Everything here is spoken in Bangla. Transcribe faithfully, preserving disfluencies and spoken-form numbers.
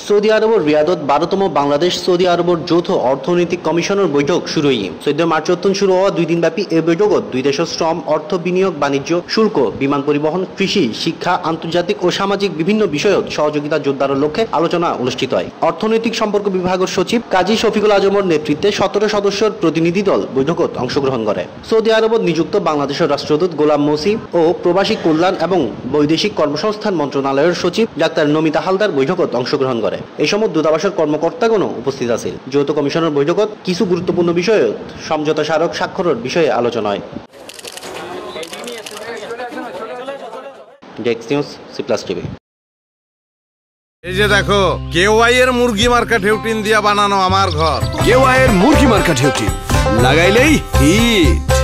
সৌদি আরবের রিয়াদত বারোতম বাংলাদেশ সৌদি আরবের যৌথ অর্থনৈতিক কমিশনের বৈঠক শুরু হয়ে চোদ্দ মার্চ শুরু হওয়া দুই দিনব্যাপী এই বৈঠকত দুই দেশের শ্রম, অর্থ বিনিয়োগ, বাণিজ্য, শুল্ক, বিমান পরিবহন, কৃষি, শিক্ষা, আন্তর্জাতিক ও সামাজিক বিভিন্ন বিষয়ত সহযোগিতা জোরদারের লক্ষ্যে আলোচনা অনুষ্ঠিত হয়। অর্থনৈতিক সম্পর্ক বিভাগের সচিব কাজী শফিকুল আজমের নেতৃত্বে সতেরো সদস্যের প্রতিনিধি দল বৈঠকত অংশগ্রহণ করে। সৌদি আরবত নিযুক্ত বাংলাদেশের রাষ্ট্রদূত গোলাম মৌসি ও প্রবাসী কল্যাণ এবং বৈদেশিক কর্মসংস্থান মন্ত্রণালয়ের সচিব ডাক্তার নমিতা হালদার বৈঠকত অংশগ্রহণ করে। এই সময় দূতাবাসের কর্মকর্তাগণও উপস্থিত আছেন। যৌথ কমিশনের বৈঠকত কিছু গুরুত্বপূর্ণ বিষয়ে সমঝোতা স্মারক স্বাক্ষরের বিষয়ে আলোচনা হয়। Desk news, C plus TV. এই যে দেখো, কেওয়াই এর মুরগি মার্কা ঢেউটিন দিয়া বানানো আমার ঘর। কেওয়াই এর মুরগি মার্কা ঢেউটিন লাগাইলেই হিট।